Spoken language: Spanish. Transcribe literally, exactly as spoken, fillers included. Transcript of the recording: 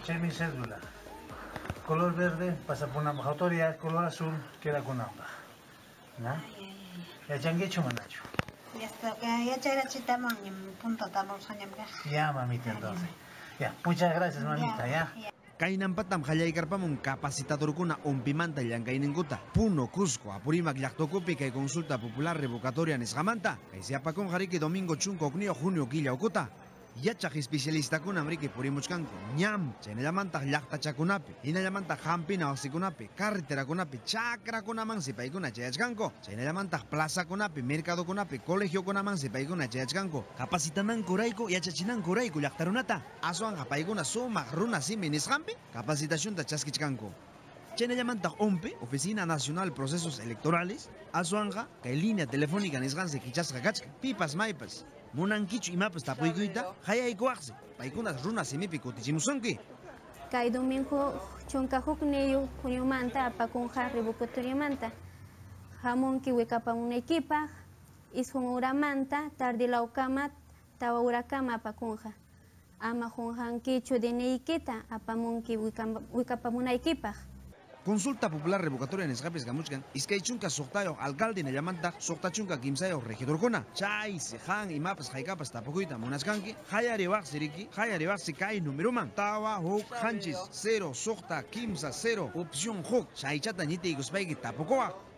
Che mi cédula. Color verde pasa por una autoridad, color azul queda con ambas. ¿No? Ya changuecho manacho. Ya está, ya ya chita mami, punto estamos soñando. Ya mamita entonces. Ya, muchas gracias mamita, ya. Kainan patam hallaykarpamun capacitadorkuna umpimanta llankayninkuta Puno Cusco Apurímac llaqtakupi kay consulta popular revocatoria nisqamanta kay siapakun qariki domingo chunka hukniyuq junio killa ukuta yachaq especialistakuna mriki purimuchkanku ñam chaynallamantaq llaqtachakunapi hinallamantaq hampina wasicunapi carreterakunapi chakrakunaman sipaykuna chayachkanku chaynallamantaq plazakunapi mercadokunapi colegiokunaman sipaykuna chayachkanku capacitanankurayku yachachinankurayku llaqtarunata aswanqa paykuna sumaq runa simi nisqanpi capacitacionta chaskichkanku chaynallamantaq umpi Oficina Nacional Procesos Electorales aswanqa kay línea telefónica nisqansi kichasqa kachka pipas maypas munankichu imapas tapuykuyta hayaykuwaqsi paykunas runa simipi kutichimusunki kay domingo chunka hukniyu junio-manta apakunqa revocatoriamanta hamunki wikapamunaykipaq ishun uramanta tarde lawkama tawa urakama apakunqa ama junhankichu diniykita apamunki wikapamunaykipaq. Consulta popular revocatoria nisqapis kamuchkan iskay chunka suqtayuq alcalde nallamantaq suqta chunka kimsayuq regidorkuna chay sijan imapas haykapas tapukuyta munaskanki hayariwaqsi riki hayariwaqsi kay numeroman tawa huk hanchis cero suqta kimsa cero opción huk chaychata ñitiykuspayki tapukuwaq